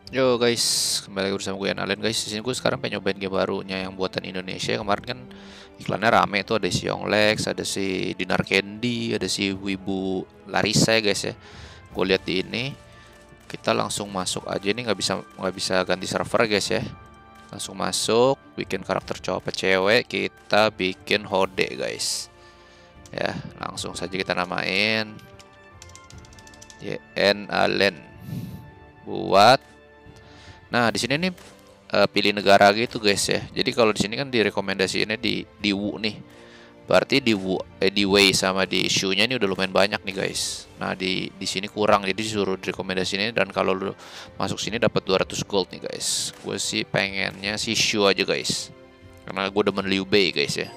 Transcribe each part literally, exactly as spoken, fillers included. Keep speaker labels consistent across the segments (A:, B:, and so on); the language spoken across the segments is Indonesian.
A: Yo guys, kembali lagi bersama gue Allen guys. Di sini gue sekarang pengen nyobain game barunya yang buatan Indonesia. Kemarin kan iklannya rame tuh, ada si Yonglex, ada si Dinar Candy, ada si Wibu Larissa ya guys ya. Gue lihat di ini, kita langsung masuk aja nih, nggak bisa nggak bisa ganti server guys ya. Langsung masuk, bikin karakter cowok apa cewek, kita bikin Hode guys. Ya, langsung saja kita namain Y N Allen. Buat Nah, di sini nih eh, pilih negara gitu guys ya. Jadi kalau di sini kan direkomendasiinnya di di Wu nih. Berarti di Wu eh, di Wei sama di Shu-nya ini udah lumayan banyak nih guys. Nah, di di sini kurang jadi disuruh direkomendasiin dan kalau lu masuk sini dapat dua ratus gold nih guys. Gue sih pengennya si Shu aja guys. Karena gue demen Liu Bei guys ya.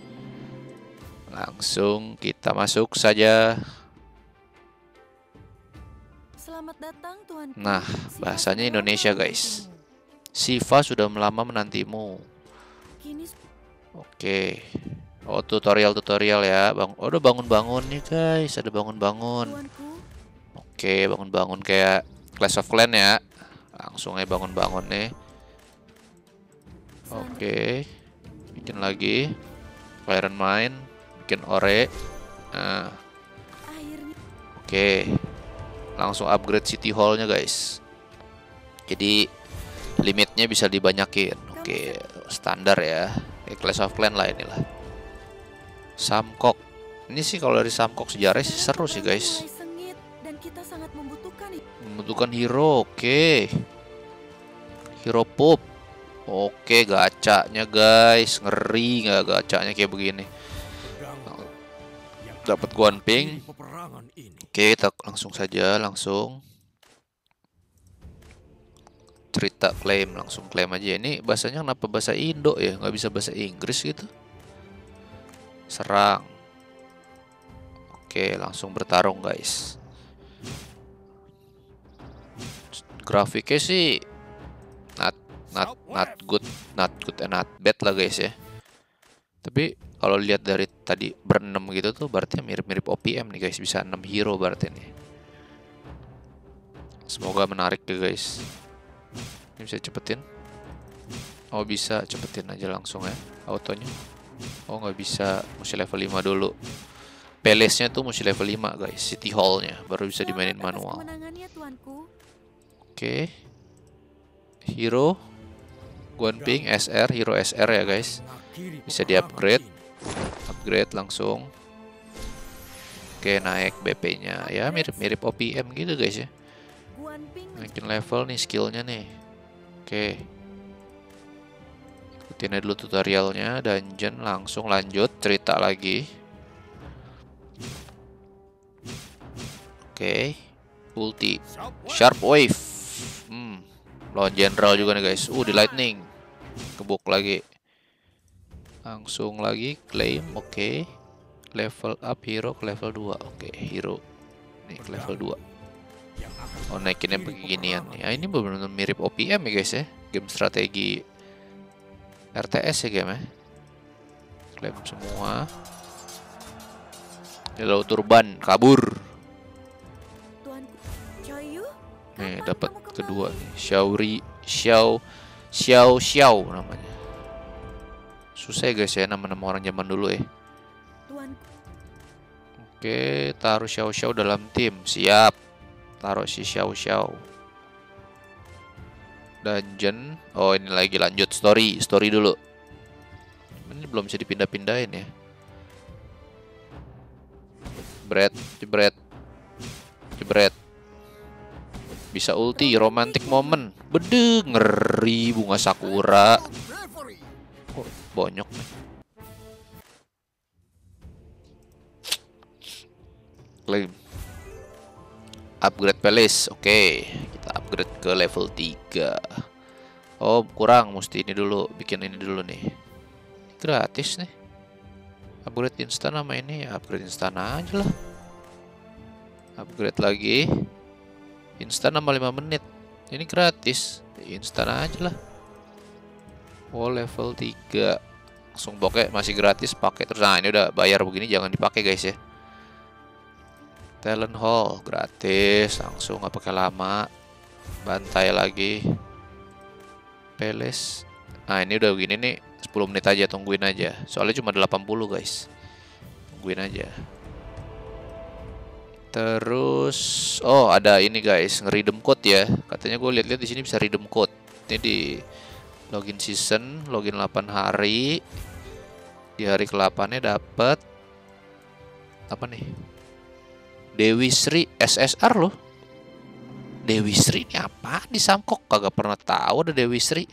A: Langsung kita masuk saja.
B: Selamat datang tuanku.
A: Nah,
B: Siva
A: bahasanya
B: sudah lama
A: Indonesia guys.
B: menantimu.
A: Siva sudah lama menantimu.
B: Kini
A: Oke. Oh, tutorial-tutorial ya. Bang, oh, udah bangun-bangun nih, guys. Ada bangun-bangun.
B: tuanku,
A: Oke, bangun-bangun kayak Clash of Clans ya. Langsung aja bangun-bangun nih.
B: selanjutnya
A: Oke. Bikin lagi. Iron Mine, bikin ore. Nah,
B: akhirnya
A: oke. Langsung upgrade City Hall-nya, guys. Jadi limitnya bisa dibanyakin. Oke, standar ya. Kayak Clash of Clans lah inilah. Samkok. Ini sih kalau dari Samkok sejarah sih
B: jalan
A: seru sih
B: kembali
A: guys.
B: mulai sengit dan kita sangat membutuhkan itu.
A: Membutuhkan hero, oke. Hero pop. Oke, gacanya guys. Ngeri nggak gacanya kayak begini. Dapat Guanping. Oke, kita langsung saja, langsung cerita klaim, langsung klaim aja. Ini bahasanya kenapa bahasa Indo ya? Nggak bisa bahasa Inggris gitu. Serang. Oke, langsung bertarung guys. Grafiknya sih not not not good, not good and not bad lah guys ya. Tapi kalau lihat dari tadi berenam gitu tuh berarti mirip-mirip O P M nih guys, bisa enam hero berarti nih. Semoga menarik ya guys. Ini bisa cepetin. Oh, bisa cepetin aja langsung ya autonya. Oh, nggak bisa, mesti level lima dulu. Palace-nya tuh mesti level lima guys, City Hall-nya baru bisa dimainin
B: Selamat atas
A: manual.
B: kemenangannya tuanku.
A: Oke. Hero Guanping S R, hero S R ya guys. Bisa di-upgrade. Upgrade langsung. Oke, naik B P-nya. Ya mirip-mirip O P M gitu guys ya.
B: Guanping
A: Naikin level nih skillnya nih. Oke. Ikutin aja dulu tutorialnya. Dungeon langsung lanjut cerita lagi. Oke. Ulti Sharp Wave. Hmm. Lawan General juga nih guys. Uh, di Lightning. Kebuk lagi. Langsung lagi claim. Oke. Level up hero ke level dua. Oke, hero. Nih ke level dua. Oh, naikinnya beginian nih. Ah, ini benar-benar mirip O P M ya guys ya. Game strategi R T S ya game ya. Klaim semua. Yellow Turban kabur.
B: tuanku. Choyu,
A: Nih
B: kapan
A: dapat
B: kamu
A: kedua
B: kembali?
A: nih. Xiaori Xiao Xiao Xiao namanya. Susah ya guys ya nama-nama orang zaman dulu ya.
B: Tuanku,
A: Oke, taruh Xiao Xiao dalam tim. Siap. Taruh si Xiao Xiao. Dungeon. Oh, ini lagi lanjut story, story dulu. Ini belum bisa dipindah-pindahin ya. Jebret, jebret, jebret. Bisa ulti, romantic moment. Bede, ngeri bunga sakura. Oh, bonyok nih. Claim. Upgrade palace. Oke, kita upgrade ke level tiga. Oh, kurang, mesti ini dulu, bikin ini dulu nih. Gratis nih. Upgrade instan sama ini ya, upgrade instan aja lah. Upgrade lagi. Instan sama lima menit. Ini gratis. Instan aja lah. Oh, level tiga. Langsung pokoknya masih gratis pakai terus. Nah, ini udah bayar begini jangan dipakai guys ya. Talent Hall gratis, langsung nggak pakai lama. Bantai lagi. Peles. Nah ini udah gini nih, sepuluh menit aja, tungguin aja. Soalnya cuma delapan puluh guys. Tungguin aja. Terus, oh ada ini guys, nge-redeem code ya. Katanya gue lihat-lihat di sini bisa redeem code. Ini di login season, login delapan hari. Di hari ke delapan-nya dapat apa nih? Dewi Sri S S R loh. Dewi Sri ini apa di Samkok? Kagak pernah tahu ada Dewi Sri.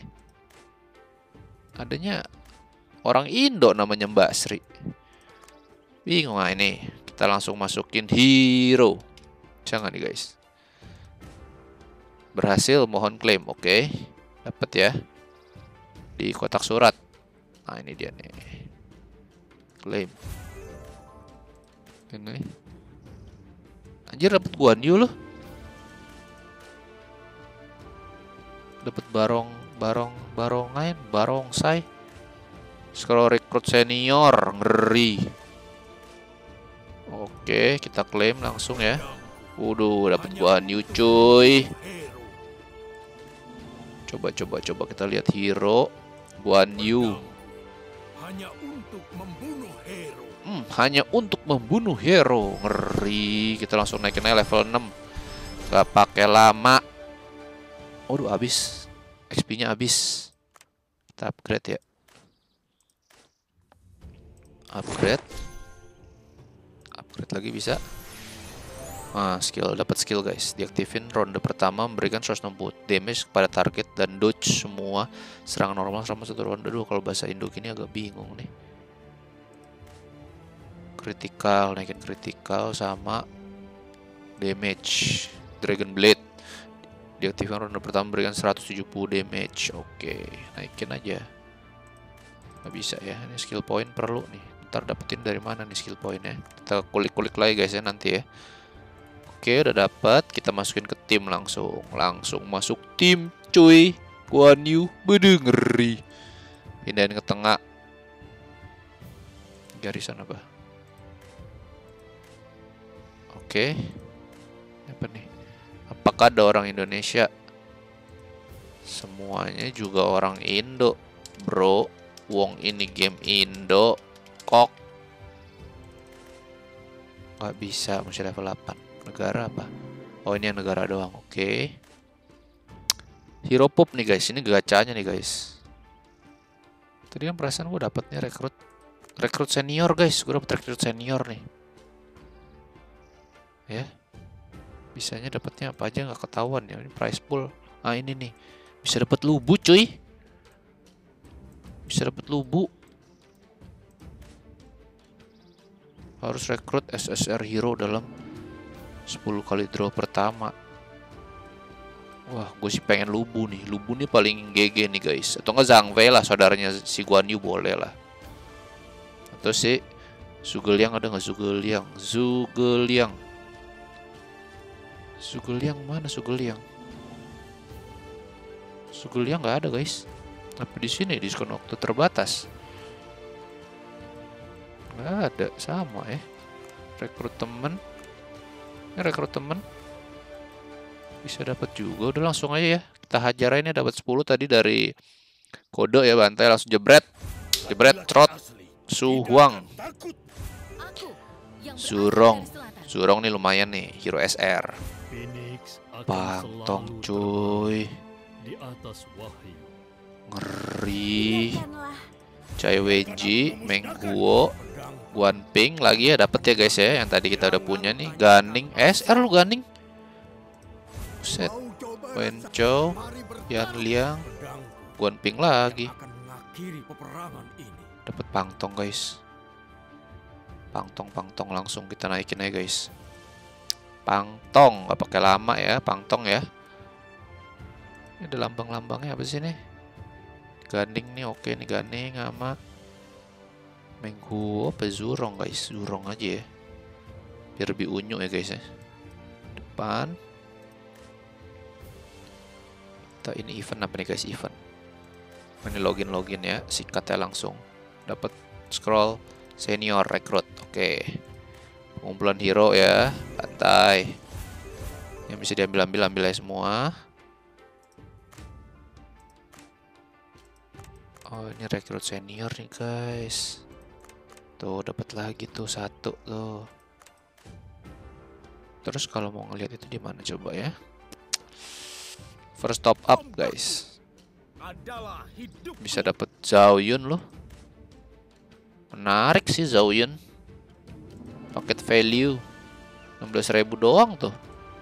A: Adanya orang Indo namanya Mbak Sri. Bingung ah ini. Kita langsung masukin hero. Jangan nih guys. Berhasil, mohon klaim. Oke. Dapat ya. Di kotak surat. Nah ini dia nih. Klaim. Ini. Anjir dapat Guan Yu loh. Dapat barong, barong, barongan, barongsai. Scroll rekrut senior, ngeri. Oke, kita klaim langsung ya. Waduh, dapat Guan Yu cuy. Coba coba coba kita lihat hero Guan Yu.
C: Hanya untuk membunuh hero.
A: Hmm, hanya untuk membunuh hero. Ngeri. Kita langsung naikin aja level enam. Gak pakai lama. Waduh, habis. X P-nya habis. Kita upgrade ya. Upgrade. Upgrade lagi bisa. Nah, skill, dapat skill guys. Diaktifin ronde pertama memberikan seratus enam puluh damage kepada target dan dodge semua serangan normal selama satu ronde. Duh, kalau bahasa Indo gini agak bingung nih. Critical, naikin critical sama damage. Dragon Blade. Diaktifkan ronde pertama memberikan seratus tujuh puluh damage. Oke, naikin aja. Nggak bisa ya, ini skill point perlu nih. Ntar dapetin dari mana nih skill pointnya? Kita kulik-kulik lagi guys ya nanti ya. Oke, udah dapat. Kita masukin ke tim langsung. Langsung masuk tim, cuy. Guan Yu, bede ngeri. Pindahin ke tengah. Garisan apa? Oke. Apa nih? Apakah ada orang Indonesia? Semuanya juga orang Indo, bro. Wong ini game Indo. Kok nggak bisa, masih level delapan. Negara apa? Oh ini yang negara doang. Oke. Okay. Hero Pop nih guys. Ini gacanya nih guys. Tadi kan perasaan gue dapatnya rekrut rekrut senior guys. Gue dapet rekrut senior nih. Ya. Bisanya dapatnya apa aja nggak ketahuan ya. Ini prize pool. Ah ini nih. Bisa dapat lubu cuy. Bisa dapat lubu. Harus rekrut S S R hero dalam sepuluh kali draw pertama. Wah, gue sih pengen lubu nih. Lubu nih paling G G nih guys. Atau nggak Zhang Wei lah, saudaranya si Guan Yu boleh lah. Atau si Zhuge-Liang, ada nggak Zhuge-Liang? Zhuge-Liang. Zhuge-Liang mana Zhuge-Liang? Zhuge-Liang nggak ada guys. Tapi di sini diskon waktu terbatas. Nggak ada, sama ya. Rekrut temen. Ini rekrut temen. Bisa dapat juga. Udah langsung aja ya. Kita hajar ini dapat sepuluh tadi dari kode ya, bantai langsung jebret. Jebret trot. Su Huang. Zurong. Zurong nih lumayan nih, hero S R. Pangtong cuy.
C: Di atas wahyu.
A: Ngeri. Cai Wenji, Meng Huo, Guan Ping lagi ya dapat ya guys ya, yang tadi kita udah punya nih. Ganing S R lu Ganing. Set. Wen Chou, Yan Liang, Guan Ping lagi. Dapat Pangtong guys. Pangtong Pangtong langsung kita naikin aja guys. Pangtong nggak pakai lama ya, Pangtong ya. Ini ada lambang-lambangnya apa sih nih? Ganing nih, oke nih Ganing sama Menghu apa Zurong guys, Zurong aja ya. Biar lebih unyu ya guys ya. Depan. Kita ini event apa nih guys, event. Ini login-login ya, sikatnya langsung. Dapat scroll senior rekrut. Oke. Pengumpulan hero ya, bantai. Yang bisa diambil-ambil ambil aja semua. Oh, ini rekrut senior nih guys. Tuh dapat lagi tuh satu tuh. Terus kalau mau ngelihat itu di mana coba ya? First top up guys.
C: Adalah hidup.
A: Bisa dapat Zhao Yun loh. Menarik sih Zhao Yun. Paket value enam belas ribu doang tuh.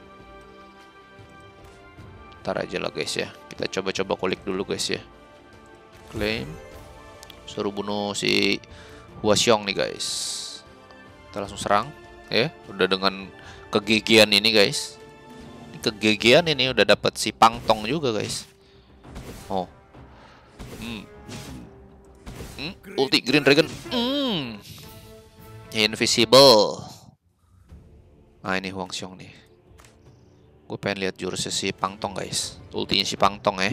A: Ntar aja lah guys ya. Kita coba-coba kulik dulu guys ya. Claim. Suruh bunuh si Huaxiong nih guys. Kita langsung serang ya. Udah dengan kegigian ini guys. Kegigian ini udah dapat si Pangtong juga guys. Oh. Hmm. Hmm. Ulti Green Dragon. Hmm. Invisible. Nah ini Huaxiong nih. Gue pengen lihat jurusnya si Pangtong guys. Ultinya si Pangtong ya.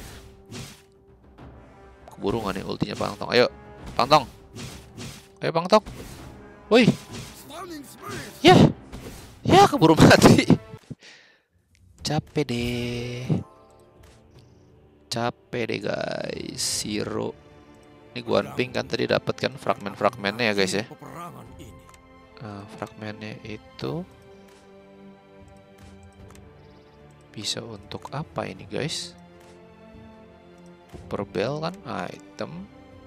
A: Keburu gak nih ultinya Pangtong? Ayo Pangtong. Ayo Pangtong. Woi. Ya. Ya keburu mati. Capek deh. Capek deh guys. Zero. Ini Guanping kan tadi dapat kan fragmen-fragmennya ya guys ya. Nah, fragmennya itu bisa untuk apa ini guys? Super Bell kan item.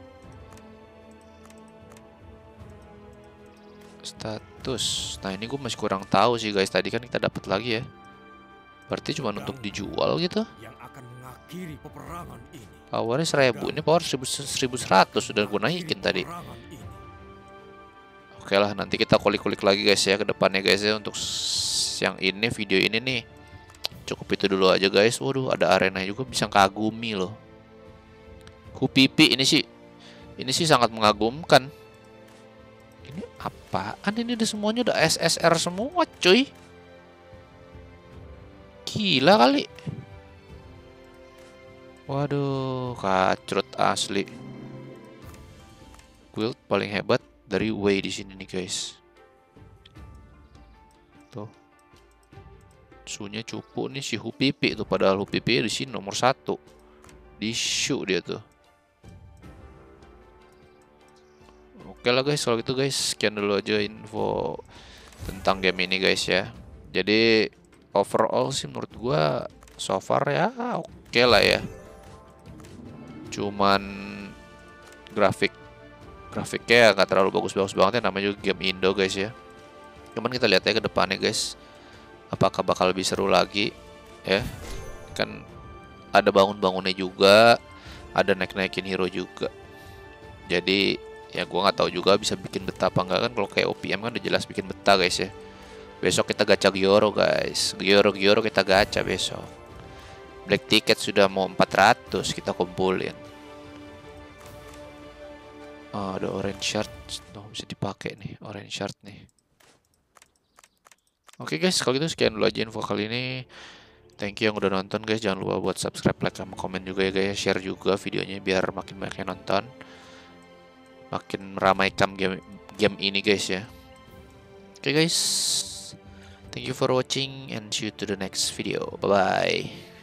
A: Status. Nah ini gue masih kurang tahu sih guys. Tadi kan kita dapat lagi ya. Berarti cuma untuk dijual gitu.
C: Yang akan mengakhiri peperangan ini.
A: Powernya seribu. Ini power seribu seratus sudah gue naikin tadi. Oke lah, nanti kita kulik-kulik lagi guys ya ke depannya guys ya. Untuk yang ini, video ini nih cukup itu dulu aja guys. Waduh, ada arena juga, bisa kagumi loh. Hupipi ini sih, ini sih sangat mengagumkan. Ini apaan? Ini udah semuanya udah S S R semua cuy. Gila kali. Waduh, kacrut asli. Guild paling hebat dari Wei di sini nih guys. Tuh. Sunya cupu nih si Hupipi tuh, padahal Hupipi di sini nomor satu. Di Shu dia tuh. Oke lah guys, kalau gitu guys, sekian dulu aja info tentang game ini guys ya. Jadi overall sih menurut gua so far ya oke lah ya. Cuman grafik grafiknya nggak terlalu bagus-bagus banget ya, namanya juga game Indo guys ya. Cuman kita lihat ya ke depannya guys, apakah bakal lebih seru lagi ya. Kan ada bangun-bangunnya juga, ada naik-naikin hero juga. Jadi ya gua nggak tahu juga bisa bikin betah apa enggak kan. Kalau kayak O P M kan udah jelas bikin betah guys ya. Besok kita gacha Gyoro guys. Gyoro Gyoro kita gacha besok. Black ticket sudah mau empat ratus kita kumpulin. Oh, ada orange shirt. Oh, bisa dipakai nih orange shirt nih. Oke guys, kalau gitu sekian dulu aja info kali ini. Thank you yang udah nonton guys. Jangan lupa buat subscribe, like, sama komen juga ya guys. Share juga videonya biar makin banyak yang nonton. Makin meramaikan game game ini guys ya. Oke guys. Thank you for watching and see you to the next video. Bye bye.